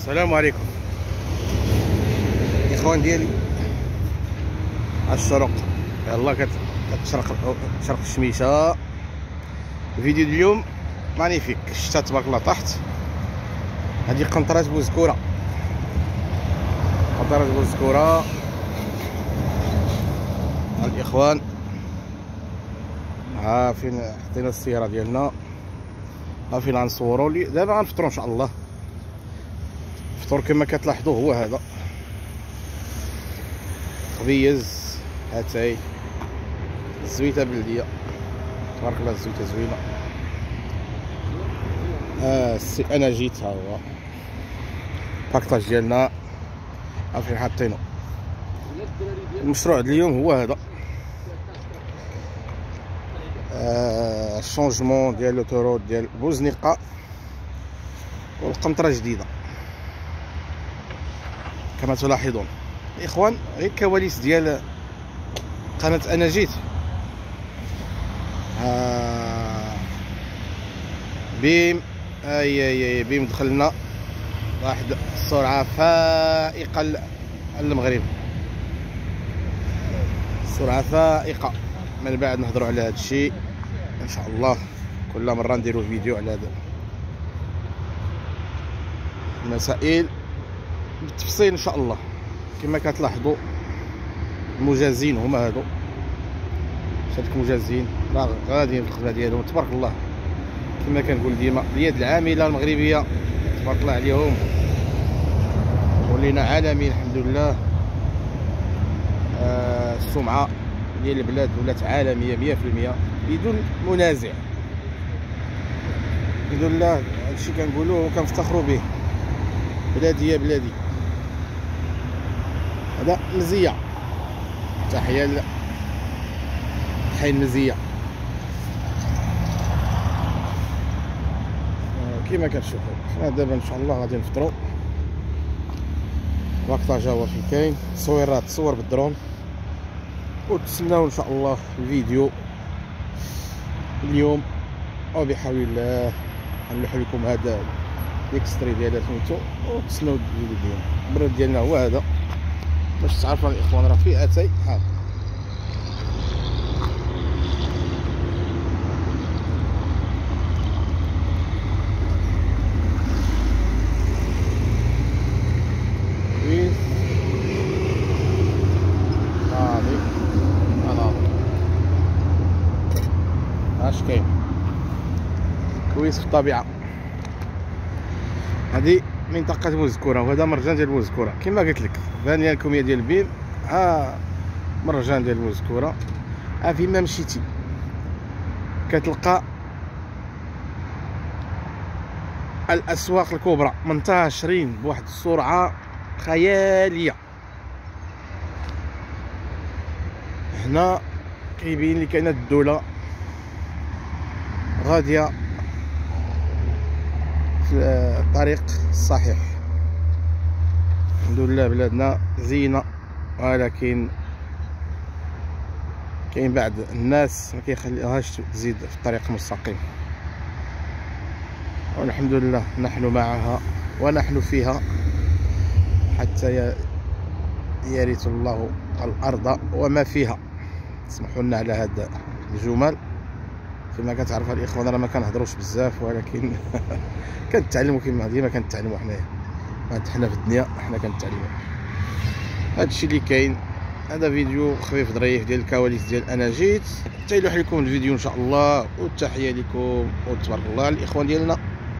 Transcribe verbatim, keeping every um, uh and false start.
السلام عليكم الاخوان ديالي. الشروق يلا كتشرق شرق الشميشه. الفيديو ديال اليوم مانيفيك. الشتا تبارك الله طاحت. هذه قنطره بوزكوره، قنطره بوزكوره الاخوان. ها فين حطينا السياره ديالنا، ها فين غنصوروا لي دابا. غنفطروا ان شاء الله. الفطور كما كتلاحظوا هو هذا خبيز. هاتاي الزويته بلديه تبارك الله، الزويته زوينه. اه انا جيت. ها هو الباكطاج ديالنا، ها فين حاطينو. المشروع ديال اليوم هو هذا، آه الشونجمون ديال لوتورود ديال بوزنيقه والقنطره جديده كما تلاحظون اخوان. غير الكواليس ديال قناه انا جيت. آه بيم اي اي بيم دخلنا واحد السرعه فائقه للمغرب، سرعه فائقه. من بعد نهضروا على هذا الشيء ان شاء الله. كل مره نديروا فيديو على هذا المسائل بالتفصيل ان شاء الله. كما كتلاحظوا المجازين هما هادو، هادوك مجازين راه غاديين في الخدمه ديالهم تبارك الله. كما كنقول ديما اليد العامله المغربيه تبارك الله عليهم، ولينا عالمين الحمد لله. آه السمعه ديال البلاد ولات عالميه مية في المية بدون منازع. الحمد لله هادشي كنقولوه وكنفتخروا به. بلادي يا بلادي، هذا مزيه. تحيه حي المزيه. كما كتشوفوا حنا دابا ان شاء الله غادي نفطروا. باكطاج هو فين كاين، تصويرات تصور بالدرون، وتسناو ان شاء الله الفيديو اليوم. وبحول الله غنلوح لكم هذا الاكستري ديالها سميتو، وتسناو الفيديو ديالنا. البرد ديالنا هو هذا باش تعرفوا الاخوان راه فيه اتاي. ها وين هادي انا اش كاين كويس في الطبيعه. هذه منطقه بوزكوره، وهذا مرجان ديال بوزكوره. كما قلت لك بانيه لكم هي ديال بيم. ها مرجان ديال بوزكوره. ها فين ما مشيتي كتلقى الاسواق الكبرى منتشرين بواحد السرعه خياليه. هنا كيبين لي كاينه الدوله غاديه في الطريق الصحيح. الحمد لله بلادنا زينه، ولكن كاين بعض الناس ما كيخليوهاش تزيد في الطريق المستقيم. والحمد لله نحن معها ونحن فيها حتى يرث الله الارض وما فيها. اسمحوا لنا على هذا الجمل. كما كتعرفوا الاخوان راه ما كنهضروش بزاف، ولكن كنتعلموا كما ديما كنتعلموا حنايا. حنا في الدنيا حنا كنتعلموا. هادشي اللي كاين. هذا فيديو خفيف ظريف ديال الكواليس ديال انا جيت. تيلوح لكم الفيديو ان شاء الله، والتحيه لكم وتبارك الله الاخوان ديالنا.